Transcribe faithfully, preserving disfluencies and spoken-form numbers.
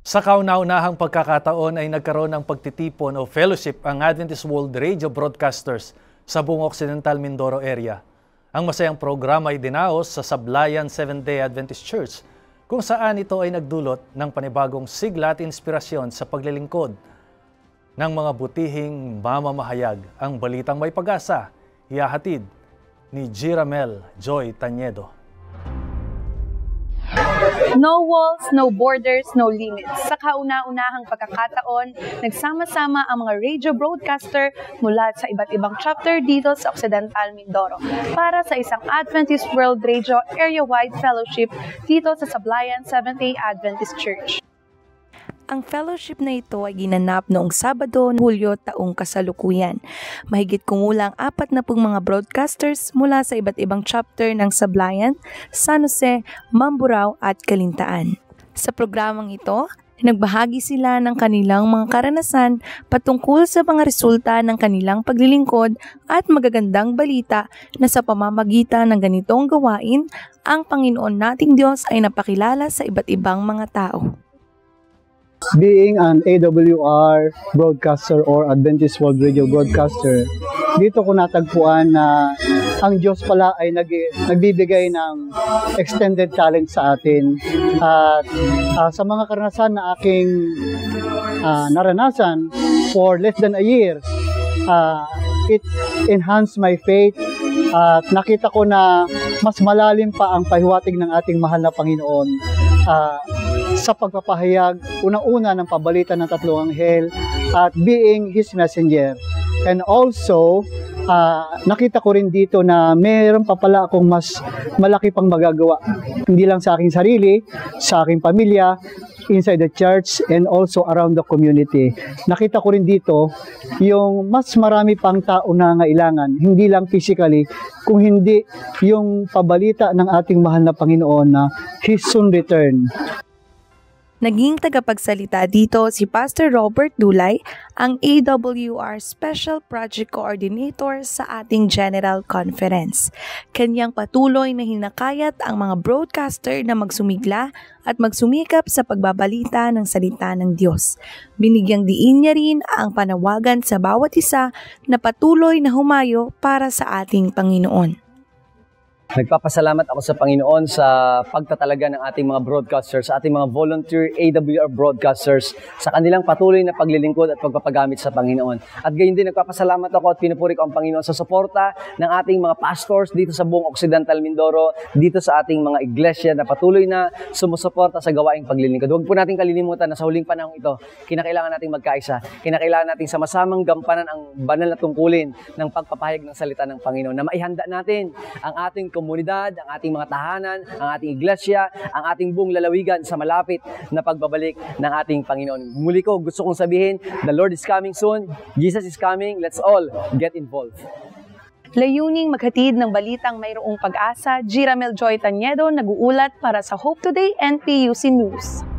Sa kauna-unahang pagkakataon ay nagkaroon ng pagtitipon o fellowship ang Adventist World Radio Broadcasters sa buong Occidental Mindoro area. Ang masayang programa ay dinaos sa Sablayan Seventh-day Adventist Church, kung saan ito ay nagdulot ng panibagong sigla at inspirasyon sa paglilingkod ng mga butihing mamamahayag. Ang balitang may pag-asa, ihahatid ni Jiramel Joy Tanyedo. No walls, no borders, no limits. Sa kauna-unahang pagkakataon, nagsama-sama ang mga radio broadcaster mula sa iba't ibang chapter dito sa Occidental Mindoro para sa isang Adventist World Radio Area-Wide Fellowship dito sa Sablayan Seventh-day Adventist Church. Ang fellowship na ito ay ginanap noong Sabado, Hulyo taong kasalukuyan. Mahigit kumulang apat na pong mga broadcasters mula sa iba't ibang chapter ng Sablayan, San Jose, Mamburao at Calintaan. Sa programang ito, nagbahagi sila ng kanilang mga karanasan patungkol sa mga resulta ng kanilang paglilingkod at magagandang balita na sa pamamagitan ng ganitong gawain, ang Panginoon nating Diyos ay napakilala sa iba't ibang mga tao. Being an A W R broadcaster or Adventist World Radio broadcaster, dito ko natagpuan na ang Diyos pala ay nag nagbibigay ng extended talent sa atin. At uh, sa mga karanasan na aking uh, naranasan for less than a year, uh, it enhanced my faith. At nakita ko na mas malalim pa ang pahiwatig ng ating mahal na Panginoon uh, sa pagpapahayag, unang-una ng pabalita ng tatlong anghel at being His messenger. And also, uh, nakita ko rin dito na mayroon pa pala akong mas malaki pang magagawa. Hindi lang sa aking sarili, sa aking pamilya, inside the church, and also around the community. Nakita ko rin dito yung mas marami pang tao na ngailangan, hindi lang physically, kung hindi yung pabalita ng ating mahal na Panginoon na His soon return. Naging tagapagsalita dito si Pastor Robert Dulay, ang A W R Special Project Coordinator sa ating General Conference. Kanyang patuloy na hinakayat ang mga broadcaster na magsumigla at magsumikap sa pagbabalita ng salita ng Diyos. Binigyang diin niya rin ang panawagan sa bawat isa na patuloy na humayo para sa ating Panginoon. Nagpapasalamat ako sa Panginoon sa pagtatalaga ng ating mga broadcasters, sa ating mga volunteer A W R broadcasters, sa kanilang patuloy na paglilingkod at pagpapagamit sa Panginoon. At gayon din, nagpapasalamat ako at pinupuri ko ang Panginoon sa suporta ng ating mga pastors dito sa buong Occidental Mindoro, dito sa ating mga iglesia na patuloy na sumusuporta sa gawaing paglilingkod. Huwag po natin kalilimutan na sa huling panahon ito, kinakailangan nating magkaisa, kinakailangan nating sama-samang gampanan ang banal na tungkulin ng pagpapahayag ng salita ng Panginoon, na maihanda natin ang ating komunidad, ang ating mga tahanan, ang ating iglesia, ang ating buong lalawigan sa malapit na pagbabalik ng ating Panginoon. Muli ko, gusto kong sabihin, the Lord is coming soon, Jesus is coming, let's all get involved. Layuning maghatid ng balitang mayroong pag-asa, Jiramel Joy Tanyedo, nag-uulat para sa Hope Today N P U C News.